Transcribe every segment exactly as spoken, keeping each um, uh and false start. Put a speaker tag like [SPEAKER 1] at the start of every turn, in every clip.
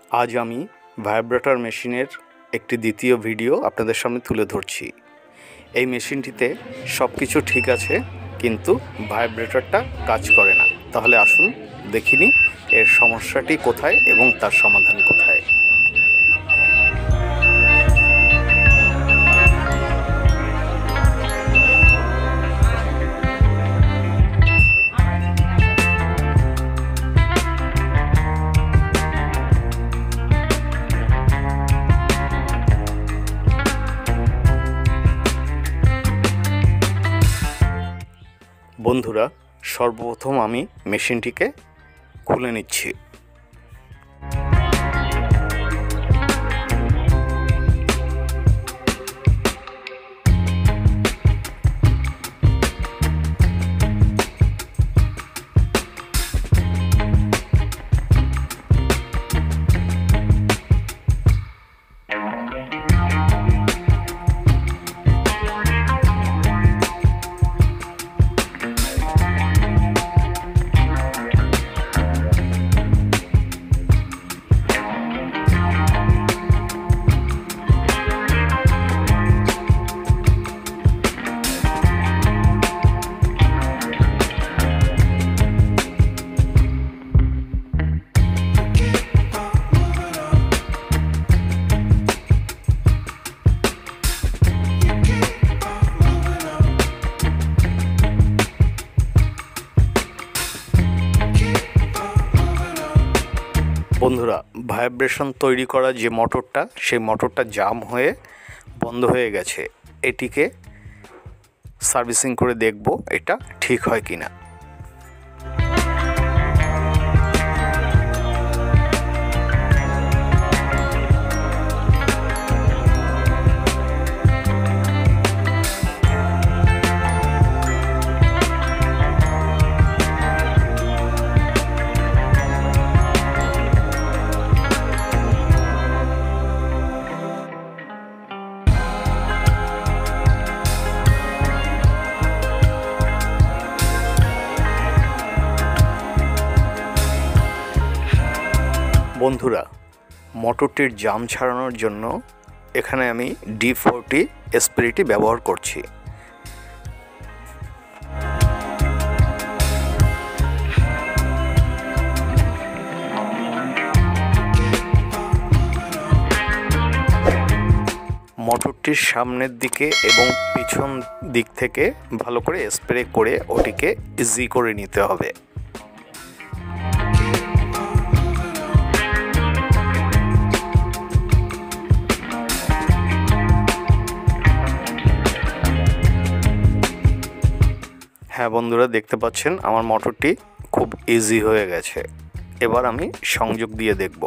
[SPEAKER 1] आज आमी ভাইব্রেটর মেশিনের একটি দ্বিতীয় ভিডিও আপনাদের সামনে তুলে ধরছি। এই মেশিনটিতে সব কিছু ঠিক আছে, কিন্তু ভাইব্রেটরটা কাজ করে না। তাহলে আসুন দেখিনি এর সমস্যাটি কোথায় এবং তার সমাধান কোথায়। বন্ধুরা, সর্বপ্রথম আমি মেশিনটিকে খুলে নিচ্ছি। বন্ধুরা, ভাইব্রেশন তৈরি করা যে মোটরটা, সেই মোটরটা জাম হয়ে বন্ধ হয়ে গেছে। এটিকে সার্ভিসিং করে দেখব এটা ঠিক হয় কিনা। বন্ধুরা, মোটরটির জাম ছাড়ানোর জন্য এখানে আমি ডি ফোরটি স্প্রেটি ব্যবহার করছি। মোটরটির সামনের দিকে এবং পিছন দিক থেকে ভালো করে স্প্রে করে ওটিকে ইজি করে নিতে হবে। হ্যাঁ বন্ধুরা, দেখতে পাচ্ছেন আমার মোটরটি খুব ইজি হয়ে গেছে। এবার আমি সংযোগ দিয়ে দেখব।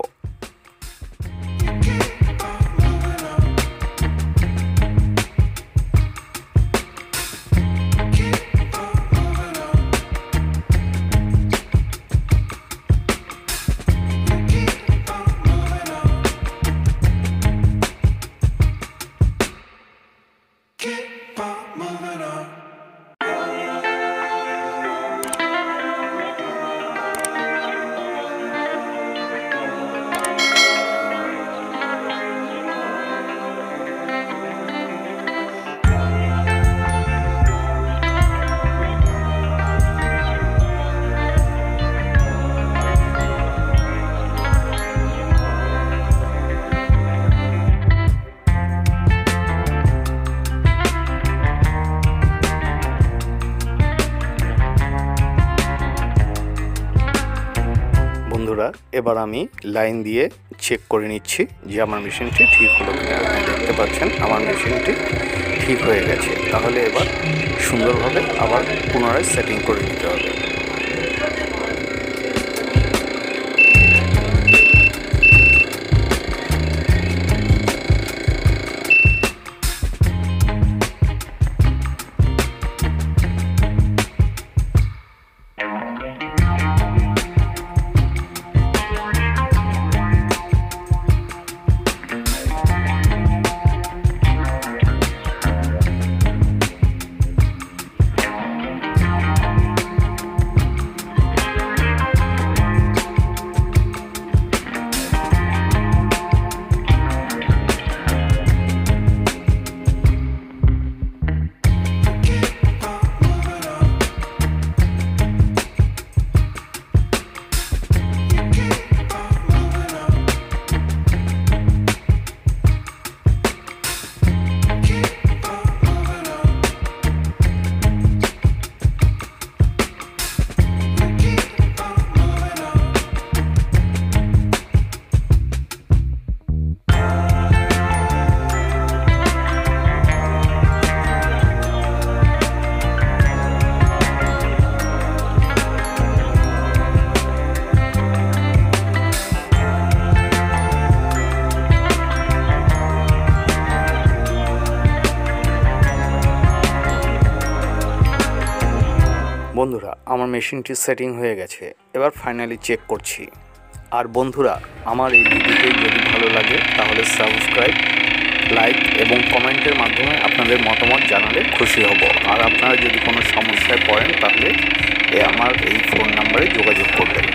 [SPEAKER 1] বন্ধুরা, এবার আমি লাইন দিয়ে চেক করে নিচ্ছি যে আমার মেশিনটি ঠিক হলো কিনা। দেখতে পাচ্ছেন আমার মেশিনটি ঠিক হয়ে গেছে। তাহলে এবার সুন্দরভাবে আবার পুনরায় সেটিং করে নিতে হবে। বন্ধুরা, আমার মেশিনটি সেটিং হয়ে গেছে। এবার ফাইনালি চেক করছি। আর বন্ধুরা, আমার এই ভিডিওটি যদি ভালো লাগে তাহলে সাবস্ক্রাইব, লাইক এবং কমেন্টের মাধ্যমে আপনাদের মতামত জানালে খুশি হব। আর আপনারা যদি কোনো সমস্যায় পড়েন তাহলে আমার এই ফোন নাম্বারে যোগাযোগ করবেন।